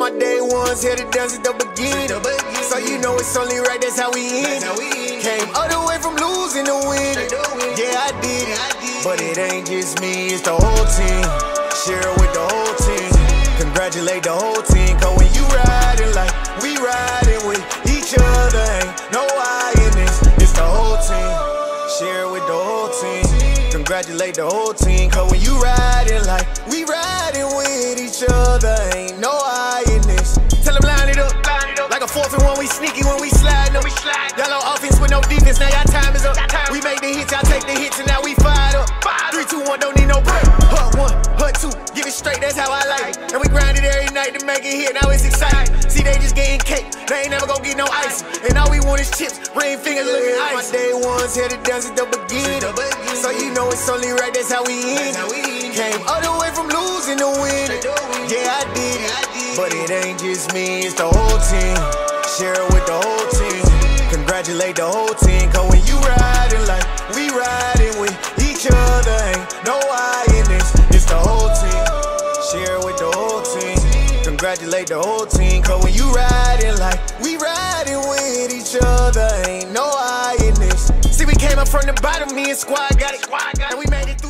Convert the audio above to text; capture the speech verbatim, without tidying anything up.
my day ones, here to dance at the beginning. So you know it's only right, that's how we end. Came all the way from losing to winning. Yeah, I did it, but it ain't just me, it's the whole team. Share it with the whole team. Congratulate the whole team, cause when you riding like we riding with each other, ain't no I in this, it's the whole team. Share it with the whole team. Congratulate the whole team, cause when you riding like we riding with each other, ain't no I in this. Tell them line it up, line it up. Like a fourth and one, we sneaky when we slide, no we slide. Y'all on offense with no defense, now y'all time is up. We make the hits, y'all take the hits, and now we fired up. Three, two, one, don't need no break. Hut one, hut two, give it straight, that's how I like it. And we grind it every night to make it hit, now it's exciting. See, they just getting cake, they ain't never gon' get no ice. And all we want is chips, ring fingers looking ice. My day ones here to dance at the beginning. So you know it's only right, that's how we end. Came all the way from losing to winning. Yeah, I did it, but it ain't just me, it's the whole team. Share it with the whole team. Congratulate the whole team, cause when you riding like we riding with each other, ain't no I in this, it's the whole team. Share it with the whole team. Congratulate the whole team, cause when you riding like we riding with each other, ain't no I in this. See, we came up from the bottom, me and squad got it, and we made it.